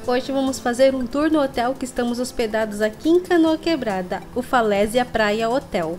Hoje vamos fazer um tour no hotel que estamos hospedados aqui em Canoa Quebrada, o Falésia Praia Hotel.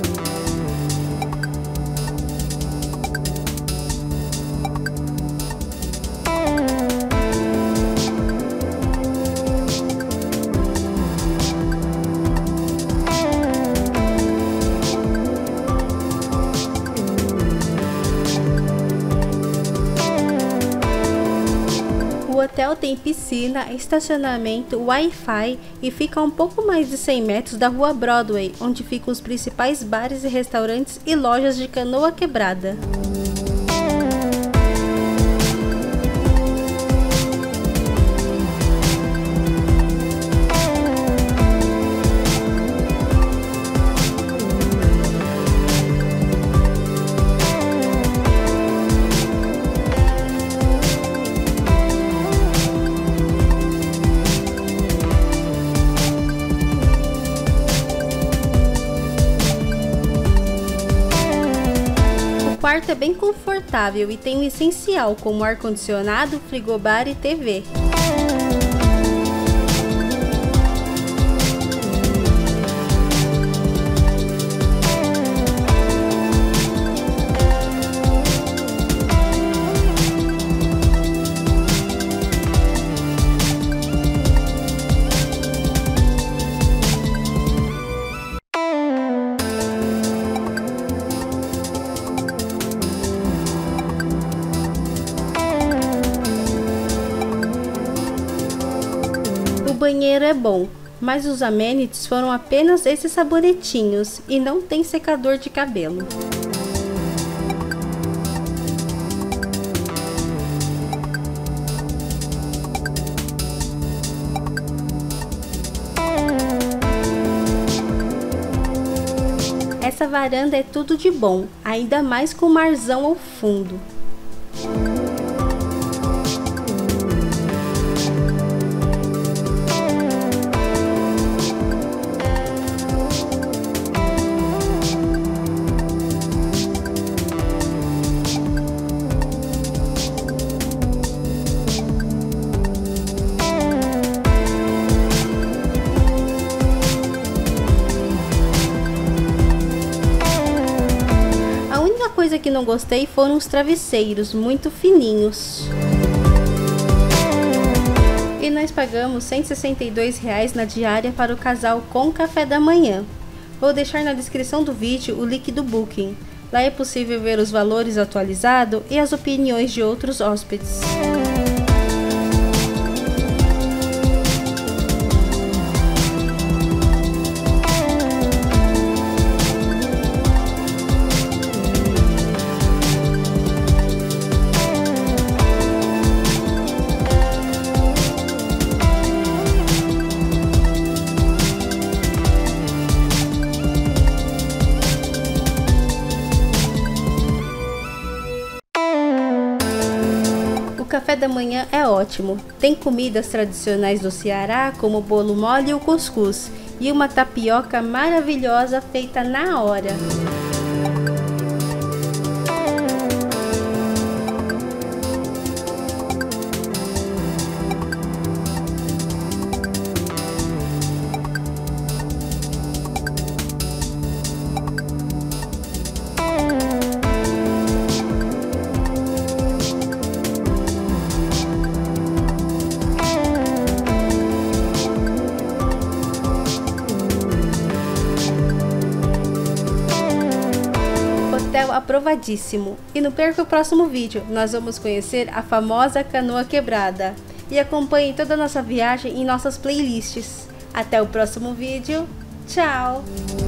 O hotel tem piscina, estacionamento, Wi-Fi e fica a um pouco mais de 100 metros da rua Broadway, onde ficam os principais bares e restaurantes e lojas de Canoa Quebrada. O quarto é bem confortável e tem o essencial como ar-condicionado, frigobar e TV. O banheiro é bom, mas os amenities foram apenas esses sabonetinhos e não tem secador de cabelo. Essa varanda é tudo de bom, ainda mais com o marzão ao fundo. A coisa que não gostei foram os travesseiros, muito fininhos. E nós pagamos R$ 162,00 na diária para o casal com café da manhã. Vou deixar na descrição do vídeo o link do Booking. Lá é possível ver os valores atualizados e as opiniões de outros hóspedes. O café da manhã é ótimo, tem comidas tradicionais do Ceará como o bolo mole e o cuscuz e uma tapioca maravilhosa feita na hora. Hotel aprovadíssimo. E não perca o próximo vídeo, nós vamos conhecer a famosa Canoa Quebrada. E acompanhe toda a nossa viagem em nossas playlists. Até o próximo vídeo. Tchau!